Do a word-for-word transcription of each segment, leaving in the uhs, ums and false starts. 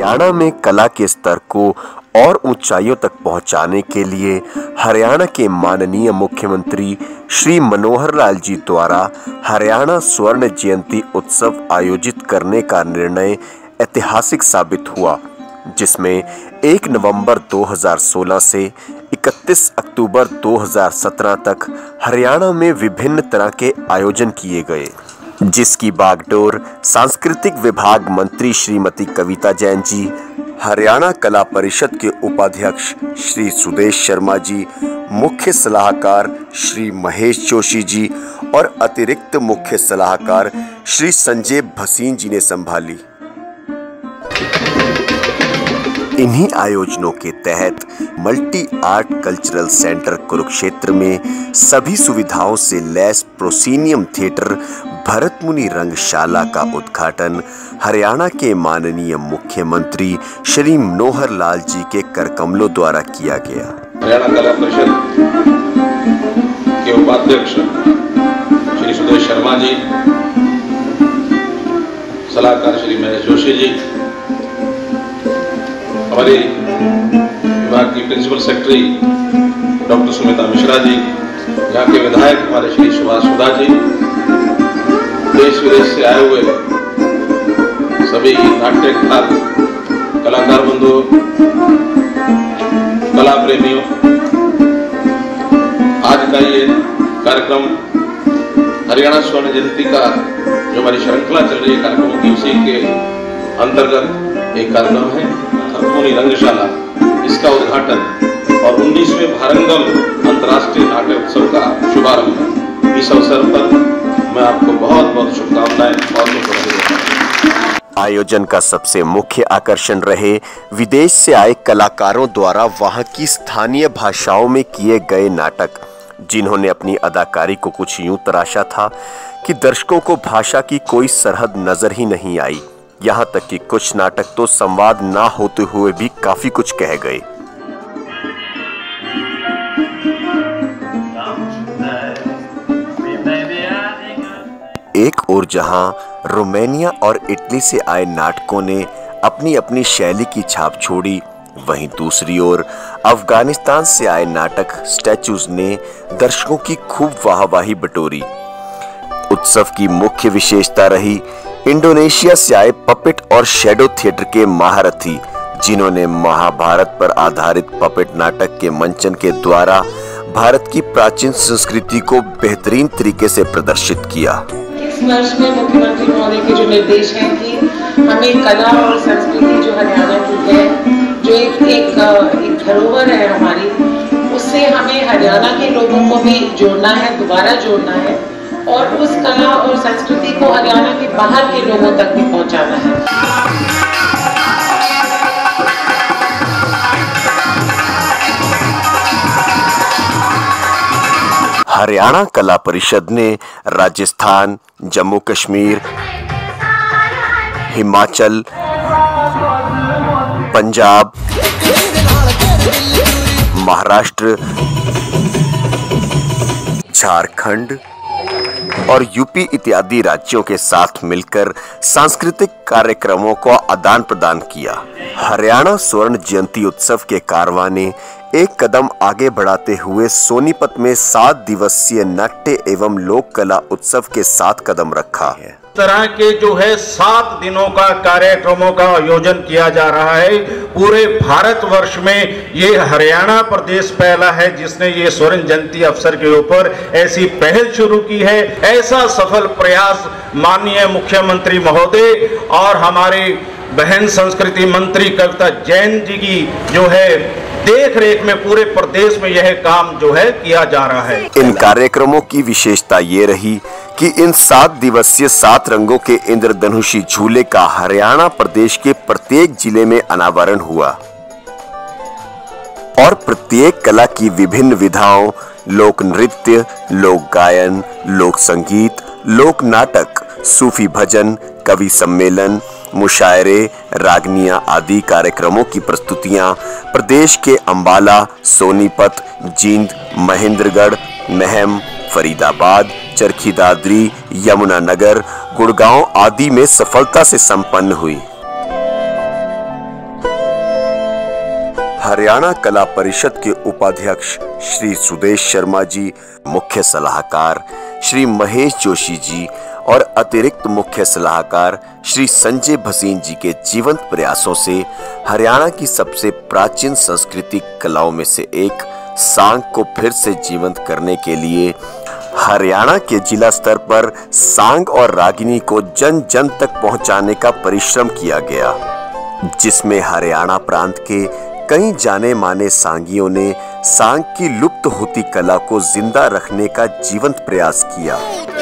हरियाणा में कला के स्तर को और ऊंचाइयों तक पहुंचाने के लिए हरियाणा के माननीय मुख्यमंत्री श्री मनोहर लाल जी द्वारा हरियाणा स्वर्ण जयंती उत्सव आयोजित करने का निर्णय ऐतिहासिक साबित हुआ, जिसमें एक नवंबर दो हज़ार सोलह से इकतीस अक्टूबर दो हज़ार सत्रह तक हरियाणा में विभिन्न तरह के आयोजन किए गए, जिसकी बागडोर सांस्कृतिक विभाग मंत्री श्रीमती कविता जैन जी, हरियाणा कला परिषद के उपाध्यक्ष श्री सुदेश शर्मा जी, मुख्य सलाहकार श्री महेश जोशी जी और अतिरिक्त मुख्य सलाहकार श्री संजय भसीन जी ने संभाली। इन्हीं आयोजनों के तहत multi art cultural centre Kurukshetra में सभी सुविधाओं से लैस प्रोसीनियम थिएटर भरत मुनि रंगशाला का उद्घाटन हरियाणा के माननीय मुख्यमंत्री श्री मनोहर लाल जी के करकमलों द्वारा किया गया। हरियाणा कला परिषद के उपाध्यक्ष श्री सुदेश शर्मा जी, सलाहकार श्री महेश जोशी जी, हमारे विभाग की principal secretary doctor Sumita Mishra ji, यहाँ के विधायक हमारे श्री सुभाष सुधा जी, देश विदेश से आए हुए सभी नाट्य कलाकार बंधुओं, कला प्रेमियों, आज का ये कार्यक्रम हरियाणा स्वर्ण जयंती का जो हमारी श्रृंखला चल रही है कार्यक्रमों की, उसी के अंतर्गत एक कार्यक्रम है भरतमुनि रंगशाला, इसका उद्घाटन और उन्नीसवें भारंगम अंतर्राष्ट्रीय नाट्य उत्सव का शुभारंभ। इस अवसर पर मैं आपको बहुत बहुत शुभकामनाएं और शुभकामनाएं। आयोजन का सबसे मुख्य आकर्षण रहे विदेश से आए कलाकारों द्वारा वहां की स्थानीय भाषाओं में किए गए नाटक, जिन्होंने अपनी अदाकारी को कुछ यूं तराशा था कि दर्शकों को भाषा की कोई सरहद नजर ही नहीं आई। यहाँ तक कि कुछ नाटक तो संवाद ना होते हुए भी काफी कुछ कह गए। एक ओर जहां रोमानिया और इटली से आए नाटकों ने अपनी अपनी शैली की छाप छोड़ी, वहीं दूसरी ओर अफगानिस्तान से आए नाटक स्टैचूज ने दर्शकों की खूब वाहवाही बटोरी। उत्सव की मुख्य विशेषता रही इंडोनेशिया से आए पपेट और शैडो थिएटर के महारथी, जिन्होंने महाभारत पर आधारित पपेट नाटक के मंचन के द्वारा भारत की प्राचीन संस्कृति को बेहतरीन तरीके से प्रदर्शित किया। इस वर्ष में मुख्यमंत्री महोदय के जो निर्देश हैं कि हमें कला और संस्कृति जो हरियाणा की है, जो एक एक, एक धरोहर है हमारी, उससे हमें हरियाणा के लोगों को भी जोड़ना है, दोबारा जोड़ना है और उस कला और संस्कृति को हरियाणा के बाहर के लोगों तक भी पहुंचाना है। हरियाणा कला परिषद ने राजस्थान, जम्मू कश्मीर, हिमाचल, पंजाब, महाराष्ट्र, झारखंड और यूपी इत्यादि राज्यों के साथ मिलकर सांस्कृतिक कार्यक्रमों का आदान प्रदान किया। हरियाणा स्वर्ण जयंती उत्सव के कारवां ने एक कदम आगे बढ़ाते हुए सोनीपत में सात दिवसीय नाट्य एवं लोक कला उत्सव के साथ कदम रखा है। तरह के जो है सात दिनों का कार्यक्रमों का आयोजन किया जा रहा है। पूरे भारतवर्ष में ये हरियाणा प्रदेश पहला है जिसने ये स्वर्ण जयंती अवसर के ऊपर ऐसी पहल शुरू की है। ऐसा सफल प्रयास माननीय मुख्यमंत्री महोदय और हमारे बहन संस्कृति मंत्री कविता जैन जी की जो है देख रेख में पूरे प्रदेश में यह काम जो है किया जा रहा है। इन कार्यक्रमों की विशेषता ये रही कि इन सात दिवसीय सात रंगों के इंद्रधनुषी झूले का हरियाणा प्रदेश के प्रत्येक जिले में अनावरण हुआ और प्रत्येक कला की विभिन्न विधाओं, लोक नृत्य, लोक गायन, लोक संगीत, लोक नाटक, सूफी भजन, कवि सम्मेलन, मुशायरे, रागनियां आदि कार्यक्रमों की प्रस्तुतियां प्रदेश के अंबाला, सोनीपत, जींद, महेंद्रगढ़, महम, फरीदाबाद, चरखी दादरी, यमुनानगर, गुड़गांव आदि में सफलता से संपन्न हुई। हरियाणा कला परिषद के उपाध्यक्ष श्री सुदेश शर्मा जी, मुख्य सलाहकार श्री महेश जोशी जी और अतिरिक्त मुख्य सलाहकार श्री संजय भसीन जी के जीवंत प्रयासों से हरियाणा की सबसे प्राचीन सांस्कृतिक कलाओं में से एक सांग को फिर से जीवंत करने के लिए हरियाणा के जिला स्तर पर सांग और रागिनी को जन जन तक पहुंचाने का परिश्रम किया गया, जिसमें हरियाणा प्रांत के कई जाने माने सांगियों ने सांग की लुप्त होती कला को जिंदा रखने का जीवंत प्रयास किया,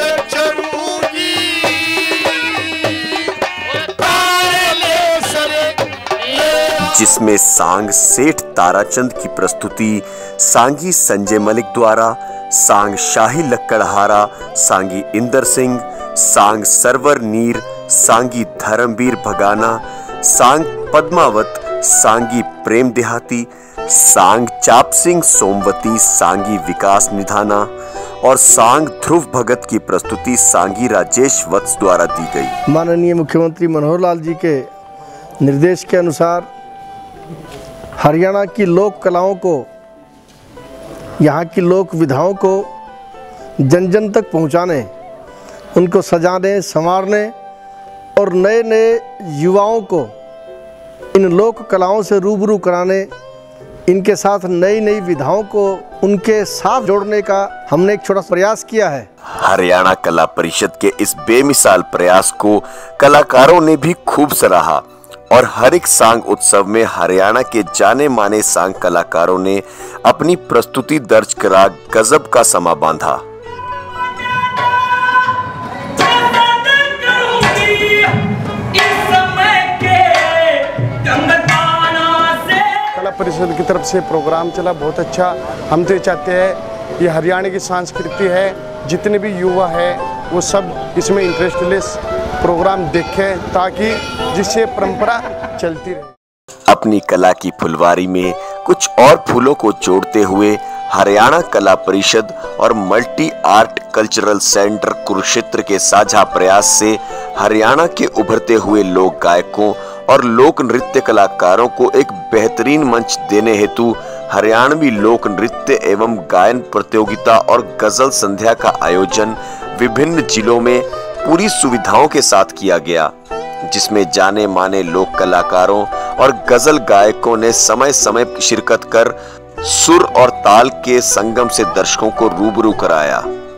जिसमें सांग सेठ ताराचंद की प्रस्तुति सांगी संजय मलिक द्वारा, सांग शाही लक्कड़हारा सांगी इंदर सिंह, सांग सरवर नीर सांगी धर्मवीर भगाना, सांग पद्मावत सांगी प्रेम देहाती, सांग चाप सिंह सोमवती सांगी विकास निधाना और सांग ध्रुव भगत की प्रस्तुति सांगी राजेश वत्स द्वारा दी गई। माननीय मुख्यमंत्री मनोहर लाल जी के निर्देश के अनुसार हरियाणा की लोक कलाओं को, यहाँ की लोक विधाओं को जन जन तक पहुँचाने, उनको सजाने संवारने और नए नए युवाओं को इन लोक कलाओं से रूबरू कराने, इनके साथ नई नई विधाओं को उनके साथ जोड़ने का हमने एक छोटा प्रयास किया है। हरियाणा कला परिषद के इस बेमिसाल प्रयास को कलाकारों ने भी खूब सराहा और हर एक सांग उत्सव में हरियाणा के जाने माने सांग कलाकारों ने अपनी प्रस्तुति दर्ज करा गजब का समा बांधा। कला परिषद की तरफ से प्रोग्राम चला, बहुत अच्छा। हम तो ये चाहते हैं ये हरियाणा की संस्कृति है, जितने भी युवा है वो सब इसमें इंटरेस्ट ले प्रोग्राम देखें ताकि जिससे परंपरा चलती रहे। अपनी कला की फुलवारी में कुछ और फूलों को जोड़ते हुए हरियाणा कला परिषद और multi art cultural centre Kurukshetra के साझा प्रयास से हरियाणा के उभरते हुए लोक गायकों और लोक नृत्य कलाकारों को एक बेहतरीन मंच देने हेतु हरियाणवी लोक नृत्य एवं गायन प्रतियोगिता और गजल संध्या का आयोजन विभिन्न जिलों में पूरी सुविधाओं के साथ किया गया, जिसमें जाने माने लोक कलाकारों और गजल गायकों ने समय समय शिरकत कर सुर और ताल के संगम से दर्शकों को रूबरू कराया।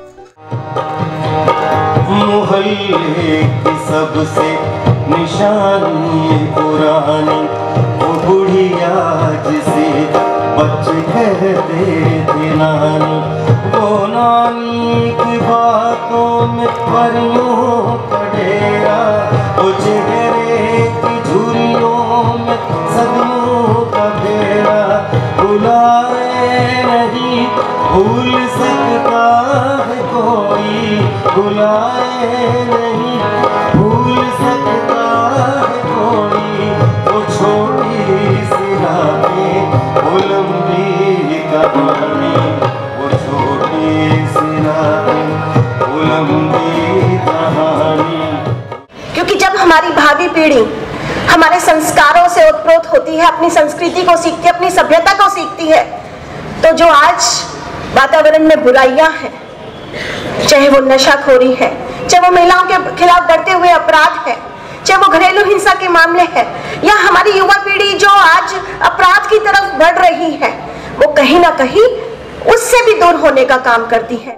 मोहल्ले की सबसे निशानी पुरानी वो बुढ़िया जिसे बच्चे कहते थे नानी, वो नानी की बातों में परियों का डेरा, वो चेहरे की झुर्रियों में सदियों का बेड़ा, बुलाए नहीं भूल सकता है कोई, बुलाए नहीं भूल सकता है कोई, वो छोटी सी रातें वो लंबी कहानी, वो छोटी सी रातें वो लंबी कहानी। क्योंकि जब हमारी भावी पीढ़ी हमारे संस्कारों से ओतप्रोत होती है, अपनी संस्कृति को सीखती है, अपनी सभ्यता को सीखती है, तो जो आज वातावरण में बुराइयां हैं, चाहे वो नशाखोरी है, चाहे वो महिलाओं के खिलाफ बढ़ते हुए अपराध है, चाहे वो घरेलू हिंसा के मामले हैं, या हमारी युवा पीढ़ी जो आज अपराध की तरफ बढ़ रही है, वो कहीं ना कहीं उससे भी दूर होने का काम करती है।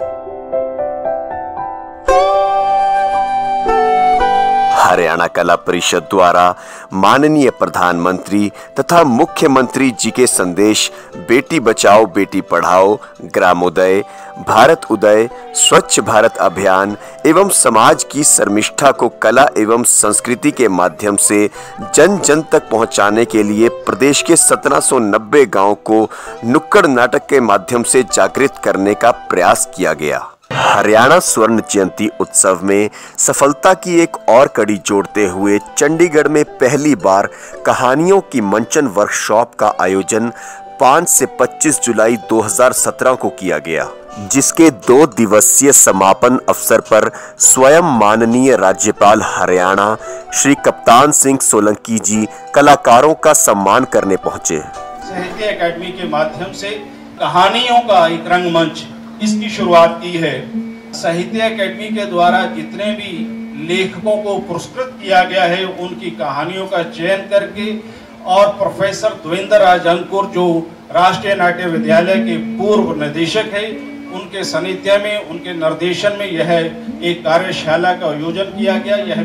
हरियाणा कला परिषद द्वारा माननीय प्रधानमंत्री तथा मुख्यमंत्री जी के संदेश बेटी बचाओ बेटी पढ़ाओ, ग्रामोदय, भारत उदय, स्वच्छ भारत अभियान एवं समाज की शर्मिष्ठा को कला एवं संस्कृति के माध्यम से जन जन तक पहुंचाने के लिए प्रदेश के सत्रह सौ नब्बे गाँव को नुक्कड़ नाटक के माध्यम से जागृत करने का प्रयास किया गया। हरियाणा स्वर्ण जयंती उत्सव में सफलता की एक और कड़ी जोड़ते हुए चंडीगढ़ में पहली बार कहानियों की मंचन वर्कशॉप का आयोजन पाँच से पच्चीस जुलाई दो हज़ार सत्रह को किया गया, जिसके दो दिवसीय समापन अवसर पर स्वयं माननीय राज्यपाल हरियाणा श्री कप्तान सिंह सोलंकी जी कलाकारों का सम्मान करने पहुंचे। साहित्य एकेडमी के माध्यम से कहानियों का एक रंगमंच इसकी शुरुआत की है। साहित्य एकेडमी के द्वारा जितने भी लेखकों को पुरस्कृत किया गया है उनकी कहानियों का चयन करके, और प्रोफेसर देवेंद्र राज अंकुर जो राष्ट्रीय नाट्य विद्यालय के पूर्व निदेशक है, उनके सानिध्य में, उनके निर्देशन में यह एक कार्यशाला का आयोजन किया गया। यह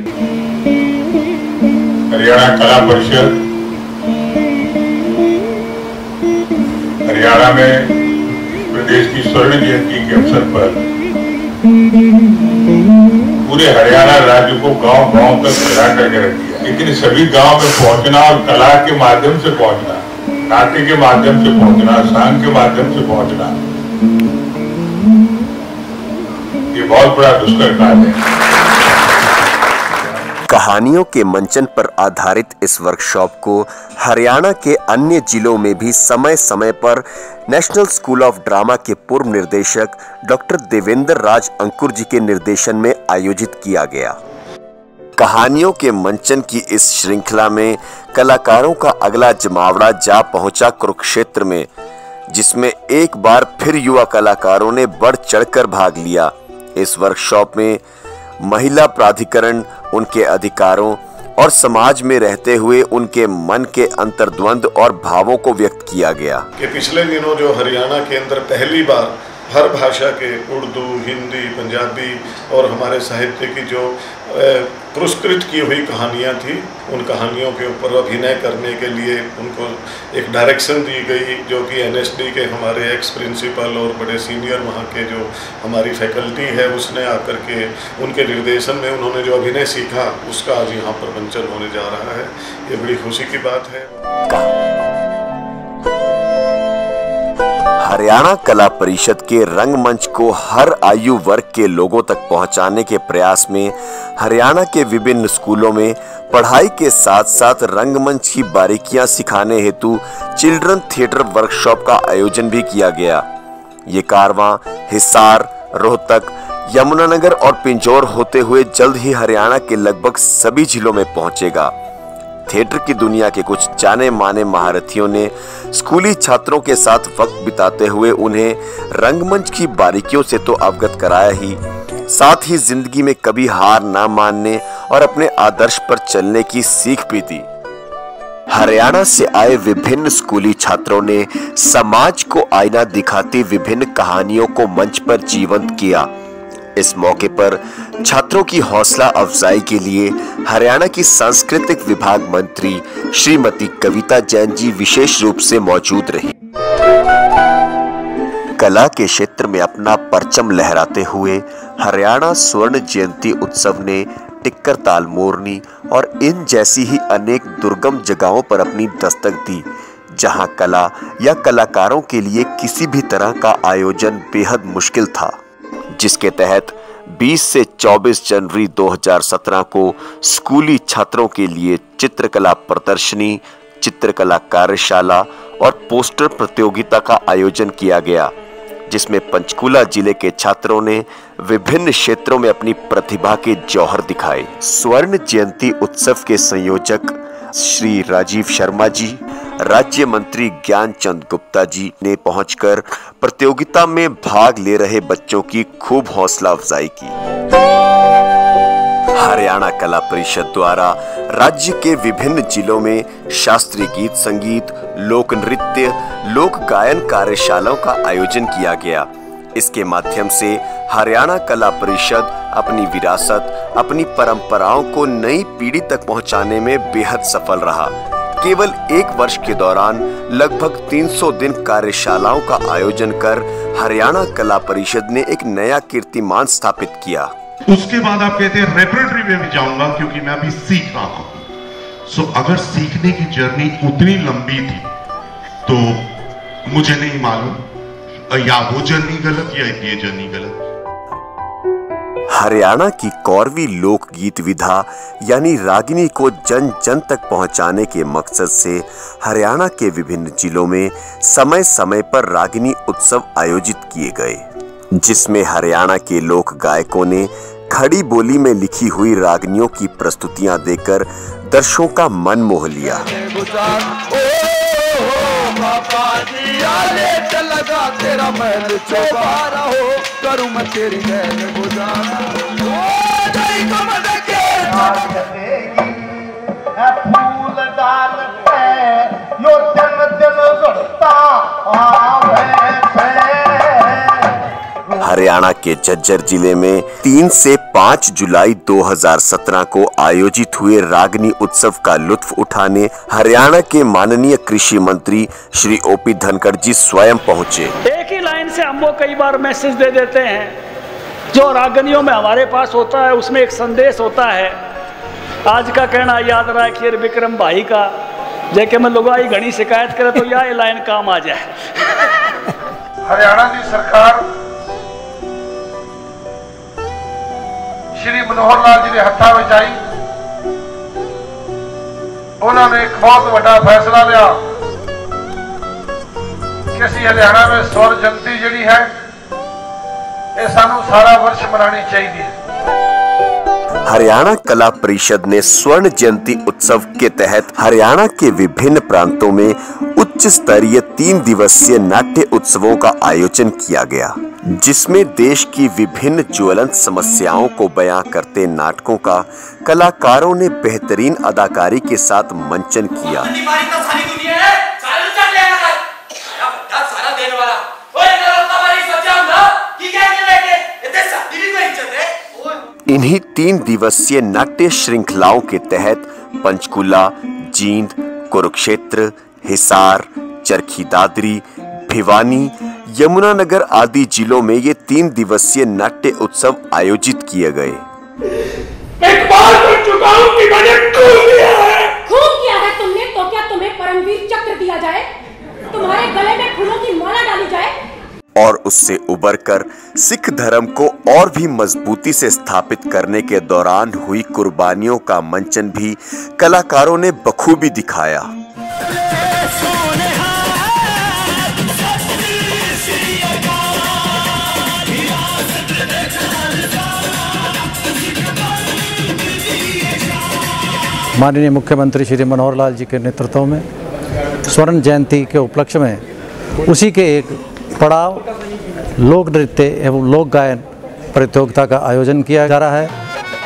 हरियाणा कला परिषद हरियाणा में प्रदेश की स्वर्ण जयंती के अवसर पर पूरे हरियाणा राज्य को गांव गांव तक फैला करके रख दिया, लेकिन सभी गांव में पहुंचना और कला के माध्यम से पहुंचना, नाट्य के माध्यम से पहुंचना, सांग के माध्यम से पहुंचना, ये बहुत बड़ा दुष्कर कार्य है। कहानियों के मंचन पर आधारित इस वर्कशॉप को हरियाणा के अन्य जिलों में भी समय समय पर नेशनल स्कूल ऑफ ड्रामा के पूर्व निर्देशक डॉक्टर देवेंद्र राज अंकुर जी के निर्देशन में आयोजित किया गया। कहानियों के मंचन की इस श्रृंखला में कलाकारों का अगला जमावड़ा जा पहुंचा कुरुक्षेत्र में, जिसमें एक बार फिर युवा कलाकारों ने बढ़ चढ़कर भाग लिया। इस वर्कशॉप में महिला प्राधिकरण, उनके अधिकारों और समाज में रहते हुए उनके मन के अंतर्द्वंद और भावों को व्यक्त किया गया। कि पिछले दिनों जो हरियाणा के अंदर पहली बार हर भाषा के, उर्दू, हिंदी, पंजाबी और हमारे साहित्य की जो पुरस्कृत की हुई कहानियाँ थी, उन कहानियों के ऊपर अभिनय करने के लिए उनको एक डायरेक्शन दी गई, जो कि एन एस डी के हमारे एक्स प्रिंसिपल और बड़े सीनियर वहाँ के जो हमारी फैकल्टी है उसने आकर के उनके निर्देशन में उन्होंने जो अभिनय सीखा उसका आज यहाँ पर मंचन होने जा रहा है। ये बड़ी खुशी की बात है। हरियाणा कला परिषद के रंगमंच को हर आयु वर्ग के लोगों तक पहुंचाने के प्रयास में हरियाणा के विभिन्न स्कूलों में पढ़ाई के साथ साथ रंगमंच की बारीकियां सिखाने हेतु चिल्ड्रन थिएटर वर्कशॉप का आयोजन भी किया गया। ये कारवां हिसार, रोहतक, यमुनानगर और पिंजौर होते हुए जल्द ही हरियाणा के लगभग सभी जिलों में पहुंचेगा। थिएटर की दुनिया के कुछ जाने माने महारथियों ने स्कूली छात्रों के साथ वक्त बिताते हुए उन्हें रंगमंच की बारीकियों से तो अवगत कराया ही, साथ ही जिंदगी में कभी हार ना मानने और अपने आदर्श पर चलने की सीख भी दी। हरियाणा से आए विभिन्न स्कूली छात्रों ने समाज को आईना दिखाती विभिन्न कहानियों को मंच पर जीवंत किया। इस मौके पर छात्रों की हौसला अफजाई के लिए हरियाणा की सांस्कृतिक विभाग मंत्री श्रीमती कविता जैन जी विशेष रूप से मौजूद रही। कला के क्षेत्र में अपना परचम लहराते हुए हरियाणा स्वर्ण जयंती उत्सव ने टिक्कर ताल मोरनी और इन जैसी ही अनेक दुर्गम जगहों पर अपनी दस्तक दी, जहां कला या कलाकारों के लिए किसी भी तरह का आयोजन बेहद मुश्किल था, जिसके तहत बीस से चौबीस जनवरी दो हज़ार सत्रह को स्कूली छात्रों के लिए चित्रकला प्रदर्शनी, चित्रकला कार्यशाला और पोस्टर प्रतियोगिता का आयोजन किया गया, जिसमें पंचकुला जिले के छात्रों ने विभिन्न क्षेत्रों में अपनी प्रतिभा के जौहर दिखाए। स्वर्ण जयंती उत्सव के संयोजक श्री राजीव शर्मा जी, राज्य मंत्री ज्ञानचंद गुप्ता जी ने पहुंचकर प्रतियोगिता में भाग ले रहे बच्चों की खूब हौसला अफजाई की। हरियाणा कला परिषद द्वारा राज्य के विभिन्न जिलों में शास्त्रीय गीत संगीत, लोक नृत्य, लोक गायन कार्यशालाओं का आयोजन किया गया। इसके माध्यम से हरियाणा कला परिषद अपनी विरासत, अपनी परंपराओं को नई पीढ़ी तक पहुंचाने में बेहद सफल रहा। केवल एक वर्ष के दौरान लगभग तीन सौ दिन कार्यशालाओं का आयोजन कर हरियाणा कला परिषद ने एक नया कीर्तिमान स्थापित किया। उसके बाद आप कहते हैं रेपरेटरी में भी जाऊंगा क्योंकि मैं अभी सीख रहा हूं। सो अगर सीखने की जर्नी उतनी लंबी थी तो मुझे नहीं मालूम या वो जर्नी गलत या ये जर्नी गलत। हरियाणा की कौरवी लोक गीत विधा यानी रागिनी को जन जन तक पहुंचाने के मकसद से हरियाणा के विभिन्न जिलों में समय समय पर रागिनी उत्सव आयोजित किए गए, जिसमें हरियाणा के लोक गायकों ने खड़ी बोली में लिखी हुई रागनियों की प्रस्तुतियां देकर दर्शकों का मन मोह लिया। बाबा जी आले चलगा तेरा महल चौबारा हो करूँ मैं तेरी महल गुजारा नहीं कमल के फूल डाल यो जन जन सुनता हरियाणा के झज्जर जिले में तीन से पाँच जुलाई दो हज़ार सत्रह को आयोजित हुए रागनी उत्सव का लुत्फ उठाने हरियाणा के माननीय कृषि मंत्री श्री ओपी धनखड़ जी स्वयं पहुंचे। एक ही लाइन से हम वो कई बार मैसेज दे देते हैं जो रागनियों में हमारे पास होता है, उसमें एक संदेश होता है। आज का कहना याद रखिए विक्रम भाई का, जेके में लोग आई घनी शिकायत करे तो यह लाइन काम आ जाए। हरियाणा की सरकार श्री मनोहर लाल जी ने हत्था विचाई, उन्होंने एक बहुत बड़ा फैसला लिया कि असी हरियाणा में स्वर्ण जयंती जी है ये सानू सारा वर्ष मनानी चाहिए। हरियाणा कला परिषद ने स्वर्ण जयंती उत्सव के तहत हरियाणा के विभिन्न प्रांतों में उच्च स्तरीय तीन दिवसीय नाट्य उत्सवों का आयोजन किया गया, जिसमें देश की विभिन्न ज्वलंत समस्याओं को बयां करते नाटकों का कलाकारों ने बेहतरीन अदाकारी के साथ मंचन किया। इन्हीं तीन दिवसीय नाट्य श्रृंखलाओं के तहत पंचकुला, जींद, कुरुक्षेत्र, हिसार, चरखी दादरी, भिवानी, यमुनानगर आदि जिलों में ये तीन दिवसीय नाट्य उत्सव आयोजित किए गए। एक बार कर चुका हूं कि मैंने खून किया है। खून किया है तुमने तो क्या तुम्हें परमवीर चक्र दिया जाए, तुम्हारे गले में फूलों की माला डाली जाए? और उससे उबरकर सिख धर्म को और भी मजबूती से स्थापित करने के दौरान हुई कुर्बानियों का मंचन भी कलाकारों ने बखूबी दिखाया। माननीय मुख्यमंत्री श्री मनोहर लाल जी के नेतृत्व में स्वर्ण जयंती के उपलक्ष्य में उसी के एक पड़ाव लोक नृत्य एवं लोक गायन प्रतियोगिता का आयोजन किया जा रहा है।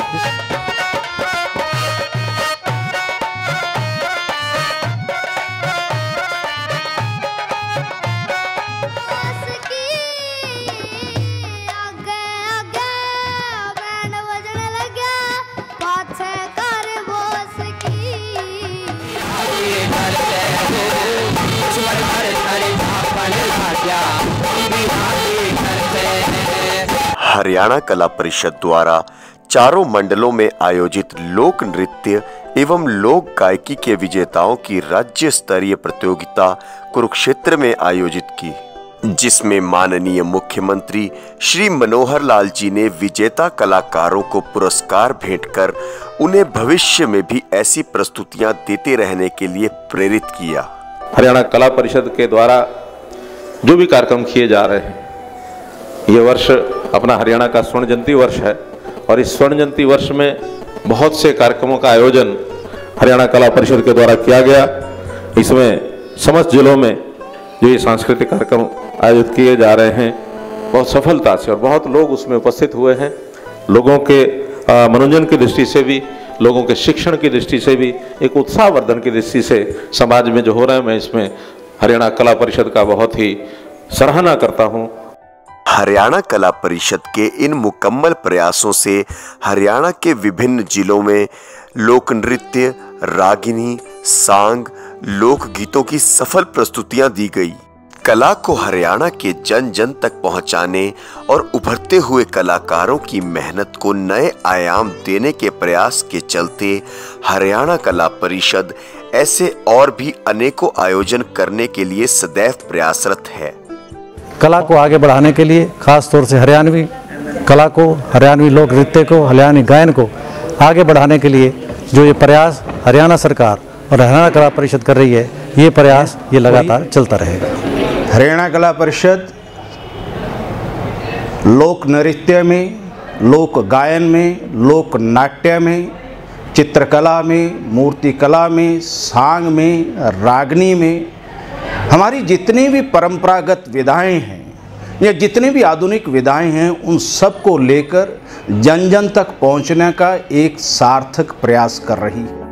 हरियाणा कला परिषद द्वारा चारों मंडलों में आयोजित लोक नृत्य एवं लोक गायकी के विजेताओं की राज्य स्तरीय प्रतियोगिता कुरुक्षेत्र में आयोजित की, जिसमें माननीय मुख्यमंत्री श्री मनोहर लाल जी ने विजेता कलाकारों को पुरस्कार भेंटकर उन्हें भविष्य में भी ऐसी प्रस्तुतियां देते रहने के लिए प्रेरित किया। हरियाणा कला परिषद के द्वारा जो भी कार्यक्रम किए जा रहे हैं, ये वर्ष अपना हरियाणा का स्वर्ण जयंती वर्ष है और इस स्वर्ण जयंती वर्ष में बहुत से कार्यक्रमों का आयोजन हरियाणा कला परिषद के द्वारा किया गया। इसमें समस्त जिलों में जो ये सांस्कृतिक कार्यक्रम आयोजित किए जा रहे हैं बहुत सफलता से और बहुत लोग उसमें उपस्थित हुए हैं। लोगों के मनोरंजन की दृष्टि से भी, लोगों के शिक्षण की दृष्टि से भी, एक उत्साहवर्धन की दृष्टि से समाज में जो हो रहा है, मैं इसमें हरियाणा कला परिषद का बहुत ही सराहना करता हूँ। हरियाणा कला परिषद के इन मुकम्मल प्रयासों से हरियाणा के विभिन्न जिलों में लोक नृत्य, रागिनी, सांग, लोक गीतों की सफल प्रस्तुतियां दी गई। कला को हरियाणा के जन जन तक पहुंचाने और उभरते हुए कलाकारों की मेहनत को नए आयाम देने के प्रयास के चलते हरियाणा कला परिषद ऐसे और भी अनेकों आयोजन करने के लिए सदैव प्रयासरत है। कला को आगे बढ़ाने के लिए खास तौर से हरियाणवी कला को, हरियाणवी लोक नृत्य को, हरियाणवी गायन को आगे बढ़ाने के लिए जो ये प्रयास हरियाणा सरकार और हरियाणा कला परिषद कर रही है, ये प्रयास ये लगातार चलता रहेगा। हरियाणा कला परिषद लोक नृत्य में, लोक गायन में, लोक नाट्य में, चित्रकला में, मूर्ति कला में, सांग में, रागनी में हमारी जितनी भी परंपरागत विधाएं हैं या जितनी भी आधुनिक विधाएं हैं, उन सब को लेकर जन जन तक पहुंचने का एक सार्थक प्रयास कर रही है।